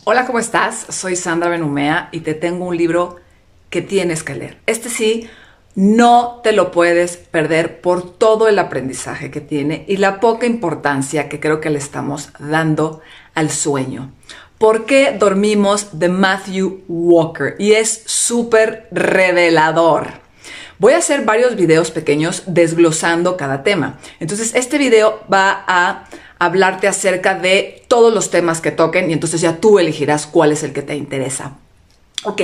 Hola, ¿cómo estás? Soy Sandra Benumea y te tengo un libro que tienes que leer. Este sí, no te lo puedes perder por todo el aprendizaje que tiene y la poca importancia que creo que le estamos dando al sueño. ¿Por qué dormimos? De Matthew Walker, y es súper revelador. Voy a hacer varios videos pequeños desglosando cada tema. Entonces, este video va a hablarte acerca de todos los temas que toquen y entonces ya tú elegirás cuál es el que te interesa. Ok,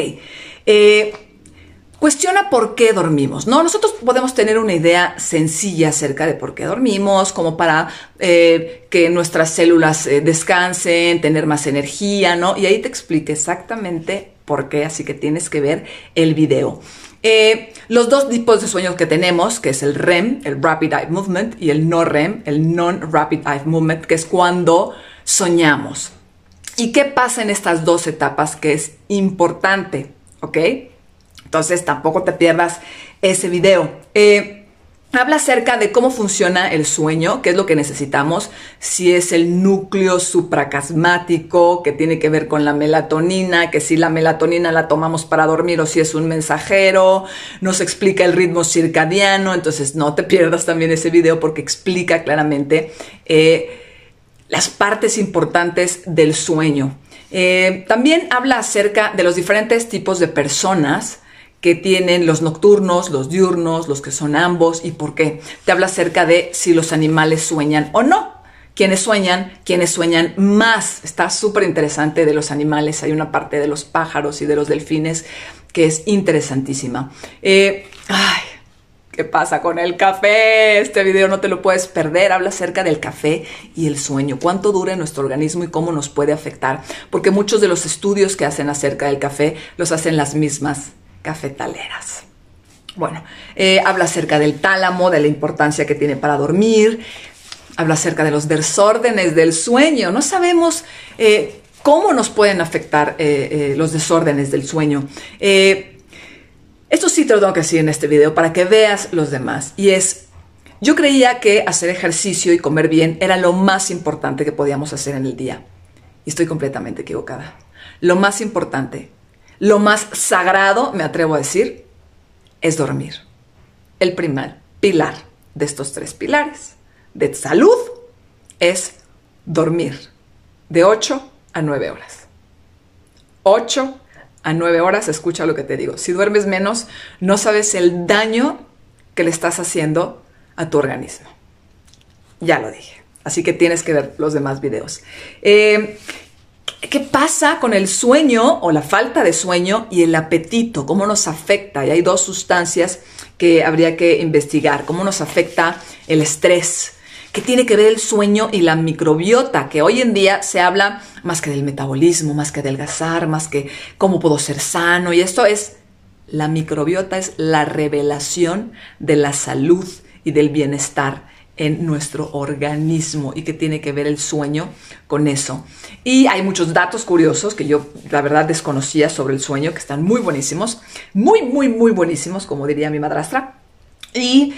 cuestiona por qué dormimos, ¿no? Nosotros podemos tener una idea sencilla acerca de por qué dormimos, como para que nuestras células descansen, tener más energía, ¿no? Y ahí te explico exactamente por qué, así que tienes que ver el video. Los dos tipos de sueños que tenemos, que es el REM, el Rapid Eye Movement, y el no REM, el Non-Rapid Eye Movement, que es cuando soñamos. ¿Y qué pasa en estas dos etapas? Que es importante, ¿ok? Entonces tampoco te pierdas ese video. Habla acerca de cómo funciona el sueño, qué es lo que necesitamos, si es el núcleo supracasmático, que tiene que ver con la melatonina, que si la melatonina la tomamos para dormir o si es un mensajero, nos explica el ritmo circadiano, entonces no te pierdas también ese video porque explica claramente las partes importantes del sueño. También habla acerca de los diferentes tipos de personas que tienen los nocturnos, los diurnos, los que son ambos y por qué. Te habla acerca de si los animales sueñan o no. Quienes sueñan más. Está súper interesante de los animales. Hay una parte de los pájaros y de los delfines que es interesantísima. ¿Qué pasa con el café? Este video no te lo puedes perder. Habla acerca del café y el sueño. Cuánto dura en nuestro organismo y cómo nos puede afectar. Porque muchos de los estudios que hacen acerca del café los hacen las mismas cafetaleras. Bueno, habla acerca del tálamo, de la importancia que tiene para dormir. Habla acerca de los desórdenes del sueño. No sabemos cómo nos pueden afectar los desórdenes del sueño. Esto sí te lo tengo que decir en este video para que veas los demás. Y yo creía que hacer ejercicio y comer bien era lo más importante que podíamos hacer en el día. Y estoy completamente equivocada. Lo más importante, lo más sagrado, me atrevo a decir, es dormir. El primer pilar de estos tres pilares de salud es dormir de 8 a 9 horas. 8 a 9 horas, escucha lo que te digo. Si duermes menos, no sabes el daño que le estás haciendo a tu organismo. Ya lo dije. Así que tienes que ver los demás videos. ¿Qué pasa con el sueño o la falta de sueño y el apetito? ¿Cómo nos afecta? Y hay dos sustancias que habría que investigar. ¿Cómo nos afecta el estrés? ¿Qué tiene que ver el sueño y la microbiota? Que hoy en día se habla más que del metabolismo, más que adelgazar, más que cómo puedo ser sano. Y esto es, la microbiota es la revelación de la salud y del bienestar en nuestro organismo y que tiene que ver el sueño con eso. Y hay muchos datos curiosos que yo la verdad desconocía sobre el sueño que están muy buenísimos, muy buenísimos, como diría mi madrastra. Y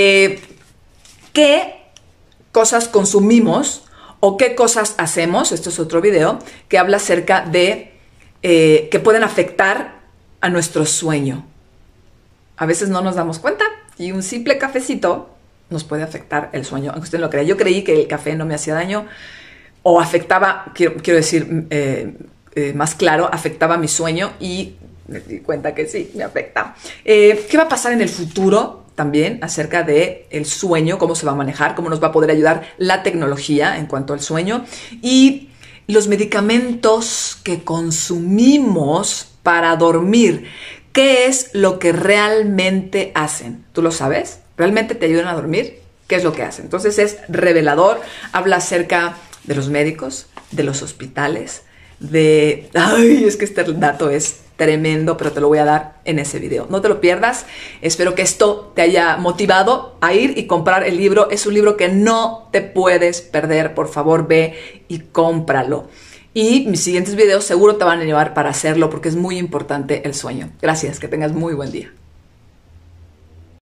qué cosas consumimos o qué cosas hacemos, esto es otro video que habla acerca de que pueden afectar a nuestro sueño. A veces no nos damos cuenta y un simple cafecito nos puede afectar el sueño, aunque usted no lo crea. Yo creí que el café no me hacía daño o afectaba, quiero decir más claro, afectaba mi sueño y me di cuenta que sí, me afecta. ¿Qué va a pasar en el futuro? También acerca de el sueño, cómo se va a manejar, cómo nos va a poder ayudar la tecnología en cuanto al sueño y los medicamentos que consumimos para dormir. ¿Qué es lo que realmente hacen? ¿Tú lo sabes? ¿Realmente te ayudan a dormir? ¿Qué es lo que hacen? Entonces es revelador. Habla acerca de los médicos, de los hospitales, es que este dato es tremendo, pero te lo voy a dar en ese video. No te lo pierdas. Espero que esto te haya motivado a ir y comprar el libro. Es un libro que no te puedes perder. Por favor, ve y cómpralo. Y mis siguientes videos seguro te van a llevar para hacerlo porque es muy importante el sueño. Gracias, que tengas muy buen día.